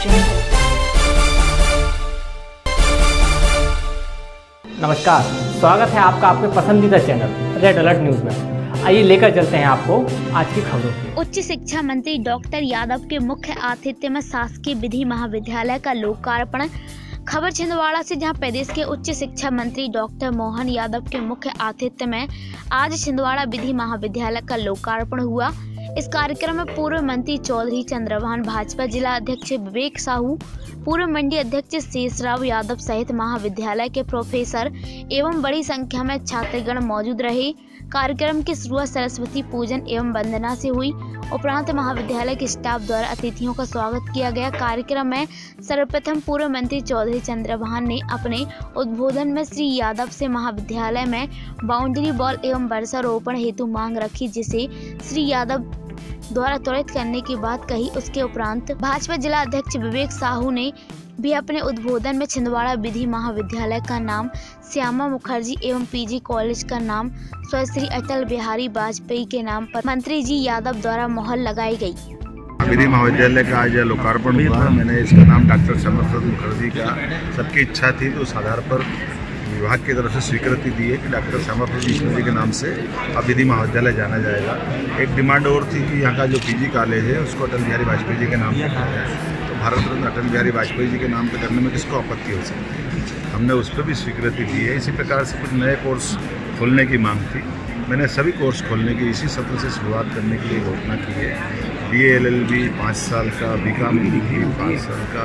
नमस्कार, स्वागत है आपका आपके पसंदीदा चैनल रेड अलर्ट न्यूज में। आइए लेकर चलते हैं आपको आज की खबरों की। उच्च शिक्षा मंत्री डॉक्टर यादव के मुख्य आतिथ्य में शासकीय विधि महाविद्यालय का लोकार्पण। खबर छिंदवाड़ा से, जहां प्रदेश के उच्च शिक्षा मंत्री डॉक्टर मोहन यादव के मुख्य आतिथ्य में आज छिंदवाड़ा विधि महाविद्यालय का लोकार्पण हुआ। इस कार्यक्रम में पूर्व मंत्री चौधरी चंद्रभान, भाजपा जिला अध्यक्ष विवेक साहू, पूर्व मंडी अध्यक्ष शेषराव यादव सहित महाविद्यालय के प्रोफेसर एवं बड़ी संख्या में छात्रगण मौजूद रहे। कार्यक्रम की शुरुआत सरस्वती पूजन एवं वंदना से हुई। उपरांत महाविद्यालय के स्टाफ द्वारा अतिथियों का स्वागत किया गया। कार्यक्रम में सर्वप्रथम पूर्व मंत्री चौधरी चंद्रभान ने अपने उद्बोधन में श्री यादव से महाविद्यालय में बाउंड्री वॉल एवं वर्षारोपण हेतु मांग रखी, जिसे श्री यादव द्वारा त्वरित करने की बात कही। उसके उपरांत भाजपा जिला अध्यक्ष विवेक साहू ने भी अपने उद्बोधन में छिंदवाड़ा विधि महाविद्यालय का नाम श्यामा मुखर्जी एवं पीजी कॉलेज का नाम श्री अटल बिहारी वाजपेयी के नाम पर मंत्री जी यादव द्वारा मोहर लगाई गई। विधि महाविद्यालय का आज लोकार्पण हुआ। मैंने इसका नाम डॉक्टर श्यामा प्रसाद मुखर्जी का, सबकी इच्छा थी तो उस आधार पर विभाग की तरफ से स्वीकृति दी है कि डॉक्टर श्यामा प्रसाद मुखर्जी के नाम से अब विधि महाविद्यालय जाना जाएगा। एक डिमांड और थी कि यहाँ का जो पीजी कॉलेज है उसको अटल बिहारी वाजपेयी जी के नाम पर किया जाए। तो भारत रत्न अटल बिहारी वाजपेयी जी के नाम पर करने में किसको आपत्ति हो सकती है। हमने उस पर भी स्वीकृति दी है। इसी प्रकार से कुछ नए कोर्स खोलने की मांग थी। मैंने सभी कोर्स खोलने की इसी सत्र से शुरुआत करने के लिए घोषणा की है। BA LLB 5 साल का, BCom 5 साल का,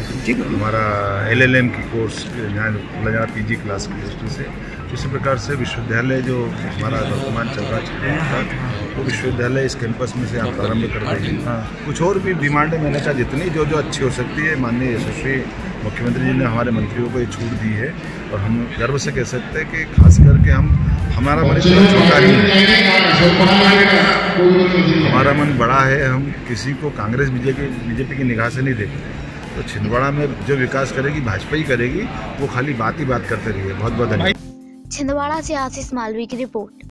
हमारा LLM की कोर्स खोला जाना PG क्लास की दृष्टि से। इसी प्रकार से विश्वविद्यालय जो हमारा वर्तमान चल रहा है वो विश्वविद्यालय इस कैंपस में से आप प्रारंभ कर देंगे। कुछ और भी डिमांडें मैंने कहा जितनी जो अच्छी हो सकती है। माननीय यशस्वी मुख्यमंत्री जी ने हमारे मंत्रियों को ये छूट दी है और हम गर्व से कह सकते हैं कि खास करके हमारा मन छोटा नहीं है, हमारा मन बड़ा है। हम किसी को कांग्रेस बीजेपी की निगाह से नहीं देखते। तो छिंदवाड़ा में जो विकास करेगी भाजपा ही करेगी, वो खाली बात ही बात करते रहिए। बहुत बहुत धन्यवाद। छिंदवाड़ा से आशीष मालवी की रिपोर्ट।